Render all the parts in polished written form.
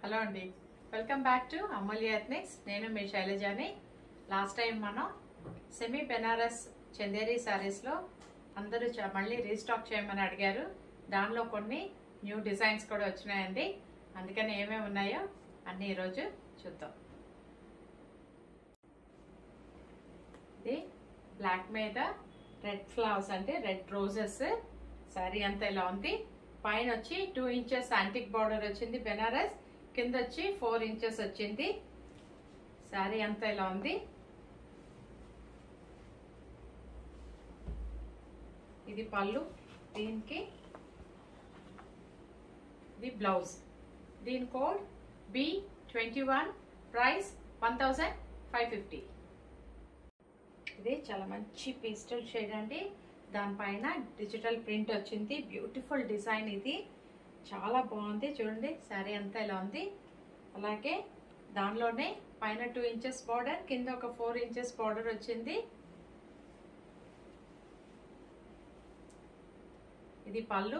Hello అండి, welcome back to Amulya ethnics. నేను మీ శైలజాని. లాస్ట్ టైం మనం సెమీ బెనారస్ చందేరి శారీస్లో అందరూ మళ్ళీ రీస్టాక్ చేయమని అడిగారు. దానిలో కొన్ని న్యూ డిజైన్స్ కూడా వచ్చినాయండి. అందుకని ఏమేమి ఉన్నాయో అన్నీ ఈరోజు చూద్దాం. ఇది బ్లాక్ మీద రెడ్ ఫ్లవర్స్ అంటే రెడ్ రోజెస్ శారీ అంతా ఇలా ఉంది. పైన వచ్చి 2 ఇంచెస్ యాంటిక్ బార్డర్ వచ్చింది బెనారస్, కింద వచ్చి 4 ఇంచెస్ వచ్చింది. శారీ అంతా ఇలా ఉంది. ఇది పళ్ళు, దీనికి ఇది బ్లౌజ్. దీని కోడ్ B21, ప్రైస్ 1550. ఇది చాలా మంచి పేస్టల్ షేడ్ అండి. దానిపైన డిజిటల్ ప్రింట్ వచ్చింది. బ్యూటిఫుల్ డిజైన్, ఇది చాలా బాగుంది. చూడండి శారీ అంతా ఇలా ఉంది. అలాగే దానిలోనే పైన 2 ఇంచెస్ బార్డర్, కింద ఒక 4 ఇంచెస్ బార్డర్ వచ్చింది. ఇది పళ్ళు,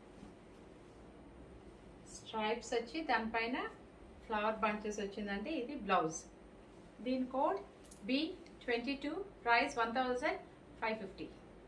స్ట్రైప్స్ వచ్చి దానిపైన ఫ్లవర్ బంచెస్ వచ్చిందండి. ఇది బ్లౌజ్. దీని కోడ్ B22, ప్రైస్ 1550.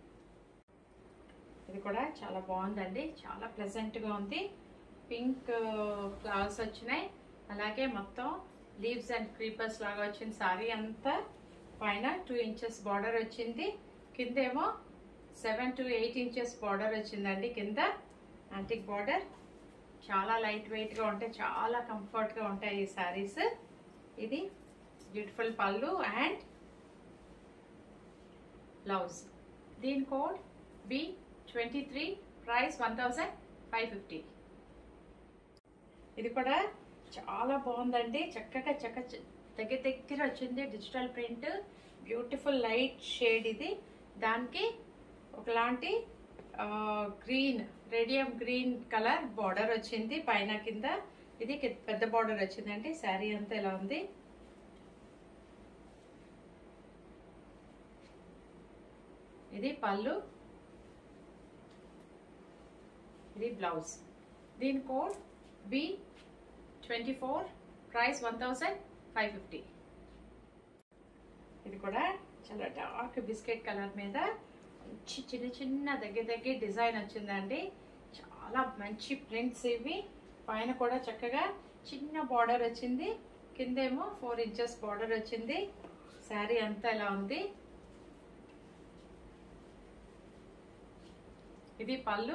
ఇది కూడా చాలా బాగుందండి, చాలా ప్లెజెంట్గా ఉంది. పింక్ ఫ్లవర్స్ వచ్చినాయి. అలాగే మొత్తం లీవ్స్ అండ్ క్రీపర్స్ లాగా వచ్చింది. సారీ అంతా పైన 2 ఇంచెస్ బార్డర్ వచ్చింది. కిందేమో 7 to 8 ఇంచెస్ బార్డర్ వచ్చిందండి. కింద యాంటిక్ బార్డర్. చాలా లైట్ వెయిట్గా ఉంటాయి, చాలా కంఫర్ట్గా ఉంటాయి ఈ శారీస్. ఇది బ్యూటిఫుల్ పళ్ళు అండ్ బ్లౌజ్. దీని కోడ్ B23, ప్రైస్ 1550. ఇది కూడా చాలా బాగుందండి. చక్కగా దగ్గర వచ్చింది digital print. Beautiful light shade ఇది. దానికి ఒకలాంటి green, radium green colour border వచ్చింది పైన కింద. ఇది పెద్ద బార్డర్ వచ్చిందండి. శారీ అంతా ఇలా ఉంది. ఇది పళ్ళు, ఇది బ్లౌజ్. దీని కోడ్ B24, ప్రైస్ 1550. ఇది కూడా చాలా డార్క్ బిస్కెట్ కలర్ మీద మంచి చిన్న దగ్గర డిజైన్ వచ్చిందండి. చాలా మంచి ప్రింట్స్ ఇవి. పైన కూడా చక్కగా చిన్న బార్డర్ వచ్చింది. కిందేమో 4 ఇంచెస్ బార్డర్ వచ్చింది. శారీ అంతా ఇలా ఉంది. ఇది పళ్ళు,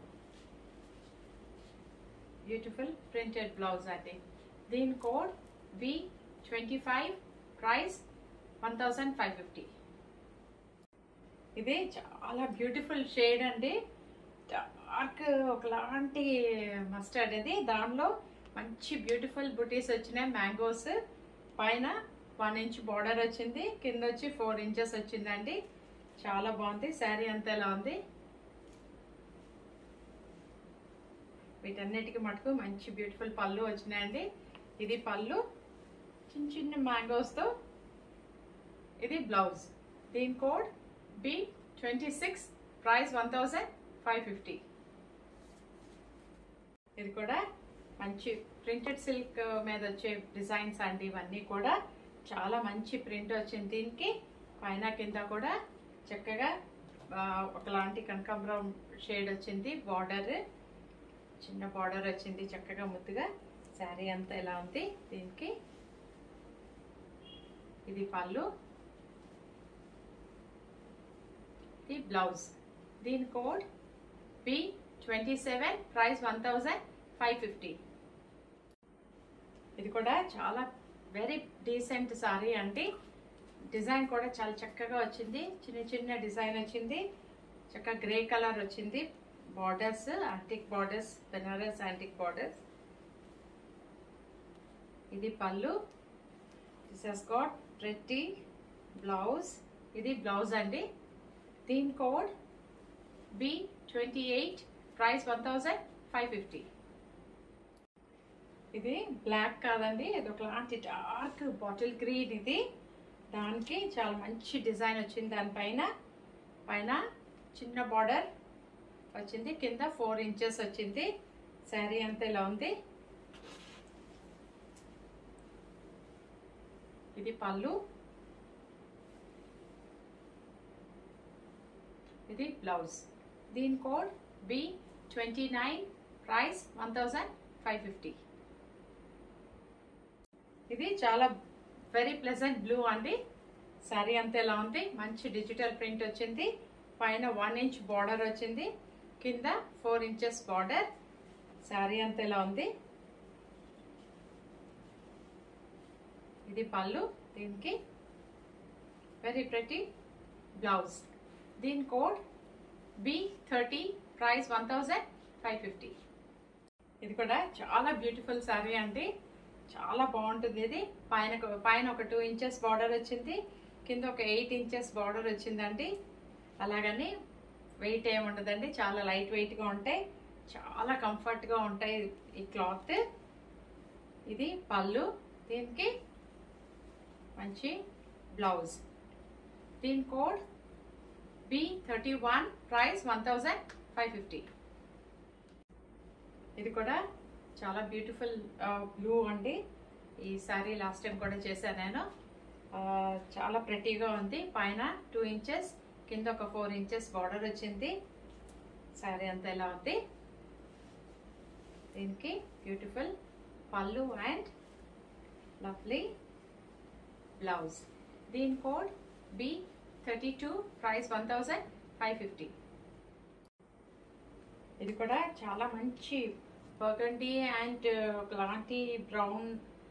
బ్యూటిఫుల్ ప్రింటెడ్ బ్లౌజ్ అండి. దీని కోడ్ B25, ప్రైస్ 1550. ఇది చాలా బ్యూటిఫుల్ షేడ్ అండి. డార్క్ ఒకలాంటి మస్టర్డ్. ఇది దానిలో మంచి బ్యూటిఫుల్ బుటీస్ వచ్చినాయి. మ్యాంగోస్. పైన 1 ఇంచ్ బార్డర్ వచ్చింది. కింద వచ్చి 4 ఇంచెస్ వచ్చిందండి. చాలా బాగుంది. శారీ అంతా ఎలా ఉంది. వీటన్నిటికీ మటుకు మంచి బ్యూటిఫుల్ పళ్ళు వచ్చినాయండి. ఇది పళ్ళు చిన్న మ్యాంగోస్తో. ఇది బ్లౌజ్. దీని కోడ్ B26, ప్రైస్ 1550. ఇది కూడా మంచి ప్రింటెడ్ సిల్క్ మీద వచ్చే డిజైన్స్ అండి. ఇవన్నీ కూడా చాలా మంచి ప్రింట్ వచ్చింది. దీనికి పైన కింద కూడా చక్కగా ఒకలాంటి కనకాంబరం షేడ్ వచ్చింది. బార్డర్ చిన్న బార్డర్ వచ్చింది చక్కగా ముద్దుగా. శారీ అంతా ఎలా ఉంది. దీనికి ఇది పళ్ళు, ఇది బ్లౌజ్. దీని కోడ్ B27, ప్రైస్ 1550. ఇది కూడా చాలా వెరీ డీసెంట్ సారీ అండి. డిజైన్ కూడా చాలా చక్కగా వచ్చింది. చిన్న డిజైన్ వచ్చింది. చక్కగా గ్రే కలర్ వచ్చింది. Borders antique borders, Banaras antique borders. ఇది pallu. This has got pretty blouse. ఇది బ్లౌజ్ అండి. దీని కోడ్ B28, ప్రైస్ 1550. ఇది బ్లాక్ కాదండి, ఇది ఒకలాంటి డార్క్ బాటిల్ గ్రీన్. ఇది దానికి చాలా మంచి డిజైన్ వచ్చింది. దానిపైన చిన్న బార్డర్ వచ్చింది. కింద 4 ఇంచెస్ వచ్చింది. శారీ అంతా ఇలా ఉంది. ఇది పళ్ళు, ఇది బ్లౌజ్. దీని కోడ్ B29, ప్రైస్ 1550. ఇది చాలా వెరీ ప్లెజెంట్ బ్లూ అండి. శారీ అంతా ఎలా ఉంది, మంచి డిజిటల్ ప్రింట్ వచ్చింది. పైన 1 ఇంచ్ బార్డర్ వచ్చింది, కింద 4 ఇంచెస్ బార్డర్. శారీ అంతా ఎలా ఉంది. ఇది పళ్ళు, దీనికి వెరీ ప్రెటీ బ్లౌజ్. దీని కోడ్ B30, ప్రైస్ 1550. ఇది కూడా చాలా బ్యూటిఫుల్ శారీ అండి, చాలా బాగుంటుంది. ఇది పైన ఒక 2 ఇంచెస్ బార్డర్ వచ్చింది, కింద ఒక 8 ఇంచెస్ బార్డర్ వచ్చిందండి. అలాగని వెయిట్ ఏముండదండి, చాలా లైట్ వెయిట్గా ఉంటాయి, చాలా కంఫర్ట్గా ఉంటాయి ఈ క్లాత్. ఇది పళ్ళు, దీనికి మంచి బ్లౌజ్. దీని కోడ్ B31, ప్రైస్ 1550. ఇది కూడా చాలా బ్యూటిఫుల్ బ్లూ అండి. ఈ శారీ లాస్ట్ టైం కూడా చేశాను నేను. చాలా ప్రెటీగా ఉంది. పైన 2 ఇంచెస్, కింద ఒక 4 ఇంచెస్ బార్డర్ వచ్చింది. శారీ అంతా ఎలా ఉంది. దీనికి beautiful pallu and lovely blouse. దీని కోడ్ B32, ప్రైస్ 1550. ఇది కూడా చాలా మంచి బర్గండీ అండ్ ఒకలాంటి బ్రౌన్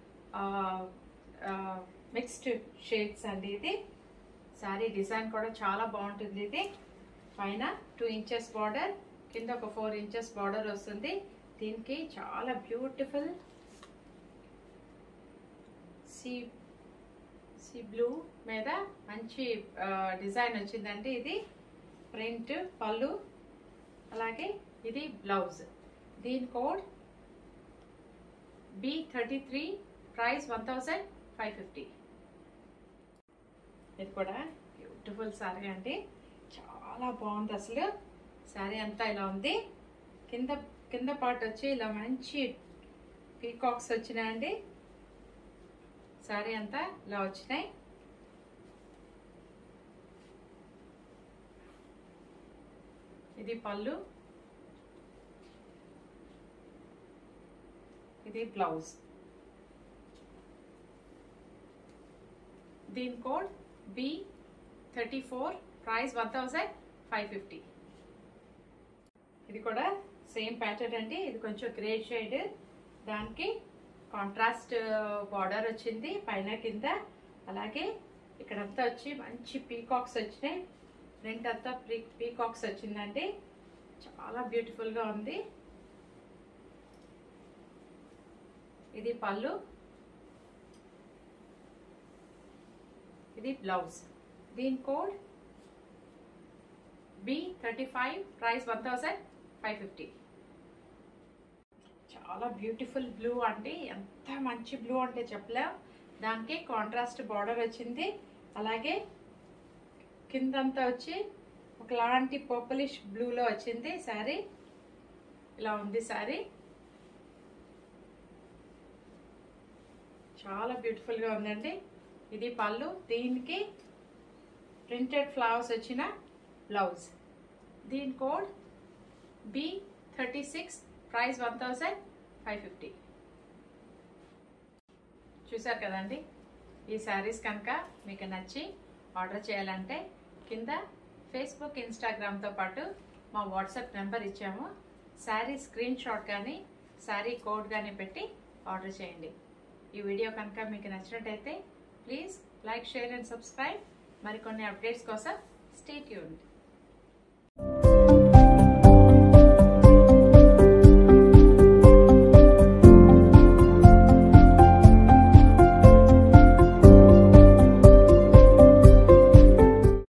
మిక్స్డ్ షేడ్స్ అండి. ఇది శారీ డిజైన్ కూడా చాలా బాగుంటుంది. ఇది పైన 2 ఇంచెస్ బార్డర్, కింద ఒక 4 ఇంచెస్ బార్డర్ వస్తుంది. దీనికి చాలా బ్యూటిఫుల్ సీ బ్లూ మీద మంచి డిజైన్ వచ్చిందండి. ఇది ప్రింట్ పళ్ళు, అలాగే ఇది బ్లౌజ్. దీని కోడ్ B33, ప్రైస్ 1550. ఇది కూడా బ్యూటిఫుల్ శారీ అండి, చాలా బాగుంది అసలు. శారీ అంతా ఇలా ఉంది. కింద పార్ట్ వచ్చి ఇలా మంచి పీకాక్స్ వచ్చినాయండి. శారీ అంతా ఇలా వచ్చినాయి. ఇది పళ్ళు, ఇది బ్లౌజ్. దీని కోడ్ B34, ప్రైస్ 1550. ఇది కూడా సేమ్ ప్యాటర్న్ అండి. ఇది కొంచెం గ్రే షేడ్, దానికి కాంట్రాస్ట్ బార్డర్ వచ్చింది పైన కింద. అలాగే ఇక్కడంతా వచ్చి మంచి పీకాక్స్ వచ్చినాయి. ప్రింట్ అంతా పీకాక్స్ వచ్చిందండి, చాలా బ్యూటిఫుల్గా ఉంది. ఇది పళ్ళు, ఇది బ్లౌజ్. దీని కోడ్ B35, ప్రైస్ 1550. చాలా బ్యూటిఫుల్ బ్లూ అండి, ఎంత మంచి బ్లూ అంటే చెప్పలేం. దానికి కాంట్రాస్ట్ బార్డర్ వచ్చింది. అలాగే కిందంతా వచ్చి ఒకలాంటి పర్పులిష్ బ్లూలో వచ్చింది. శారీ ఇలా ఉంది. శారీ చాలా బ్యూటిఫుల్గా ఉందండి. ఇది పళ్ళు, దీనికి ప్రింటెడ్ ఫ్లవర్స్ వచ్చిన బ్లౌజ్. దీని కోడ్ B36, ప్రైస్ 1550. చూసారు కదండి. ఈ శారీస్ కనుక మీకు నచ్చి ఆర్డర్ చేయాలంటే కింద ఫేస్బుక్, ఇన్స్టాగ్రామ్తో పాటు మా వాట్సాప్ నెంబర్ ఇచ్చాము. శారీ స్క్రీన్ షాట్ కానీ శారీ కోడ్ కానీ పెట్టి ఆర్డర్ చేయండి. ఈ వీడియో కనుక మీకు నచ్చినట్టయితే please like, share and subscribe. మరికొన్ని అప్డేట్స్ కోసం స్టే ట్యూన్డ్.